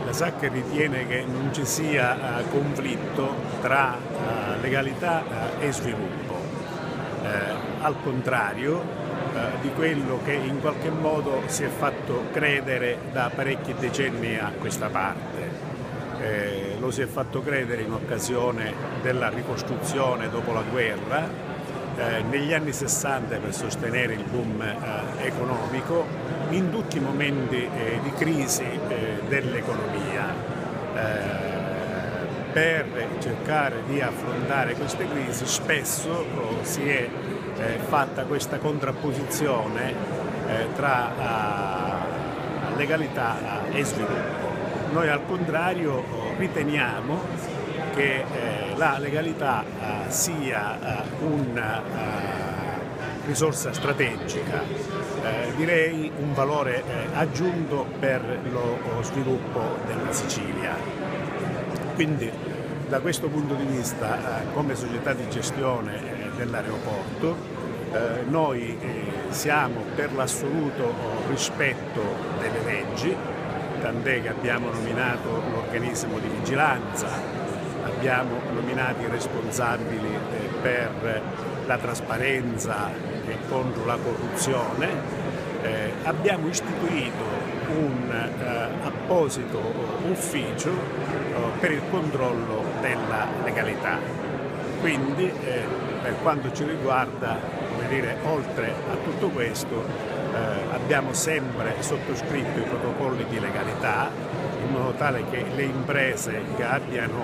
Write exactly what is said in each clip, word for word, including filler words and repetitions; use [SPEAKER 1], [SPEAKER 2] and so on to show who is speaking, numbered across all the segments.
[SPEAKER 1] La S A C ritiene che non ci sia uh, conflitto tra uh, legalità uh, e sviluppo, uh, al contrario uh, di quello che in qualche modo si è fatto credere da parecchi decenni a questa parte. Eh, lo si è fatto credere in occasione della ricostruzione dopo la guerra, eh, negli anni sessanta per sostenere il boom eh, economico, in tutti i momenti eh, di crisi eh, dell'economia, eh, per cercare di affrontare queste crisi spesso oh, si è eh, fatta questa contrapposizione eh, tra uh, legalità e sviluppo. Noi al contrario riteniamo che eh, la legalità eh, sia eh, una uh, risorsa strategica, eh, direi un valore eh, aggiunto per lo sviluppo della Sicilia. Quindi da questo punto di vista, eh, come società di gestione eh, dell'aeroporto, eh, noi eh, siamo per l'assoluto rispetto delle leggi, tant'è che abbiamo nominato l'organismo di vigilanza, abbiamo nominato i responsabili per la trasparenza e contro la corruzione, eh, abbiamo istituito un eh, apposito ufficio eh, per il controllo della legalità. Quindi eh, per quanto ci riguarda, come dire, oltre a tutto questo, Eh, abbiamo sempre sottoscritto i protocolli di legalità in modo tale che le imprese che abbiano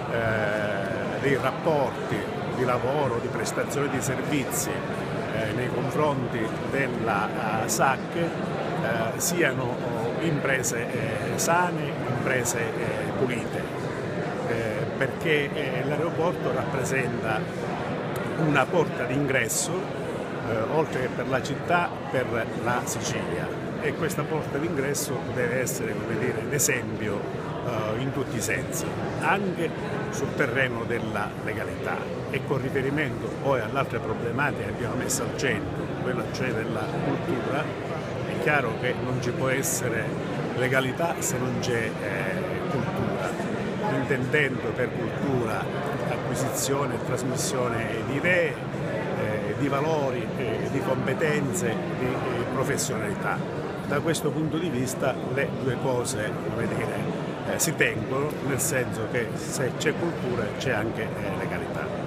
[SPEAKER 1] eh, dei rapporti di lavoro, di prestazione di servizi eh, nei confronti della uh, S A C eh, siano oh, imprese eh, sane, imprese eh, pulite, eh, perché eh, l'aeroporto rappresenta una porta d'ingresso Eh, oltre che per la città, per la Sicilia, e questa porta d'ingresso deve essere, come dire, l'esempio eh, in tutti i sensi, anche sul terreno della legalità, e con riferimento poi alle altre problematiche che abbiamo messo al centro, quella cioè della cultura. È chiaro che non ci può essere legalità se non c'è eh, cultura, intendendo per cultura acquisizione e trasmissione di idee, di valori, eh, di competenze, di eh, professionalità. Da questo punto di vista le due cose, come dire, eh, si tengono, nel senso che se c'è cultura c'è anche eh, legalità.